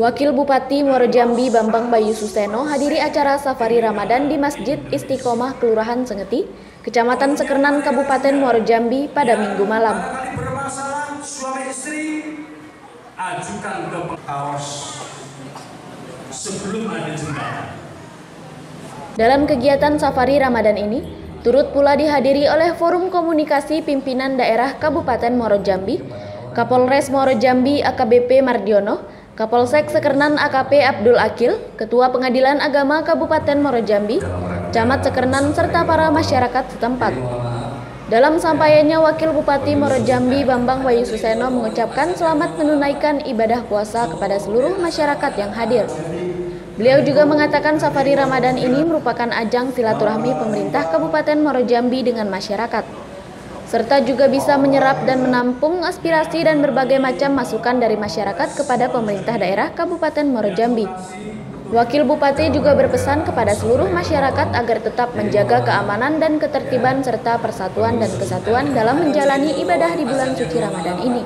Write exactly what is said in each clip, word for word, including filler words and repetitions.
Wakil Bupati Muaro Jambi Bambang Bayu Suseno hadiri acara safari Ramadan di Masjid Istiqomah Kelurahan Sengeti, Kecamatan Sekernan, Kabupaten Muaro Jambi pada Minggu malam. Bermasalah suami istri, ajukan ke pengawas sebelum ada jembatan. Dalam kegiatan safari Ramadan ini, turut pula dihadiri oleh Forum Komunikasi Pimpinan Daerah Kabupaten Muaro Jambi, Kapolres Muaro Jambi A K B P Mardiono, Kapolsek Sekernan A K P Abdul Akil, Ketua Pengadilan Agama Kabupaten Muaro Jambi, Camat Sekernan, serta para masyarakat setempat. Dalam sampaiannya, Wakil Bupati Muaro Jambi Bambang Bayu Suseno mengucapkan selamat menunaikan ibadah puasa kepada seluruh masyarakat yang hadir. Beliau juga mengatakan safari Ramadan ini merupakan ajang silaturahmi pemerintah Kabupaten Muaro Jambi dengan masyarakat, serta juga bisa menyerap dan menampung aspirasi dan berbagai macam masukan dari masyarakat kepada pemerintah daerah Kabupaten Muaro Jambi. Wakil Bupati juga berpesan kepada seluruh masyarakat agar tetap menjaga keamanan dan ketertiban serta persatuan dan kesatuan dalam menjalani ibadah di bulan suci Ramadan ini.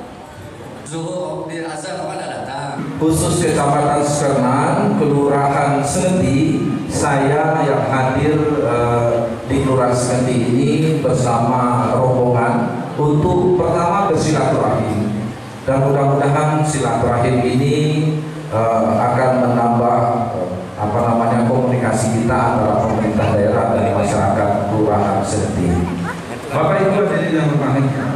Khusus Kecamatan Sekernan, Kelurahan Sengeti, saya yang hadir uh, di Kelurahan Sengeti ini bersama rombongan untuk pertama bersilaturahim, dan mudah-mudahan silaturahim ini uh, akan menambah uh, apa namanya komunikasi kita antara pemerintah daerah dan masyarakat Kelurahan Sengeti. Bapak Ibu hadirin yang berbahagia,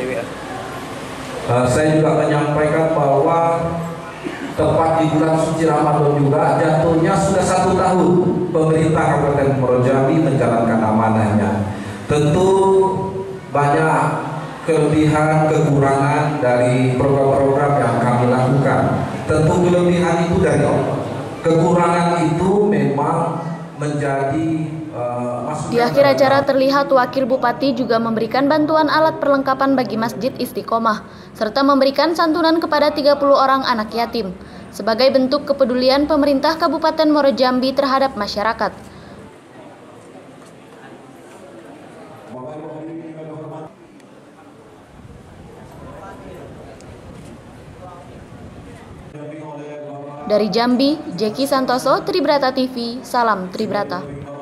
uh, saya juga menyampaikan bahwa tepat di bulan suci Ramadan juga jatuhnya sudah satu tahun pemerintah Kabupaten Muaro Jambi menjalankan amanahnya. Tentu banyak kelebihan kekurangan dari program-program yang kami lakukan. Tentu kelebihan itu dari Allah, kekurangan itu memang menjadi uh, masukan. Di akhir acara terlihat Wakil Bupati juga memberikan bantuan alat perlengkapan bagi Masjid Istiqomah, serta memberikan santunan kepada tiga puluh orang anak yatim, sebagai bentuk kepedulian pemerintah Kabupaten Muaro Jambi terhadap masyarakat. Dari Jambi, Jeki Santoso, Tribrata T V, salam Tribrata.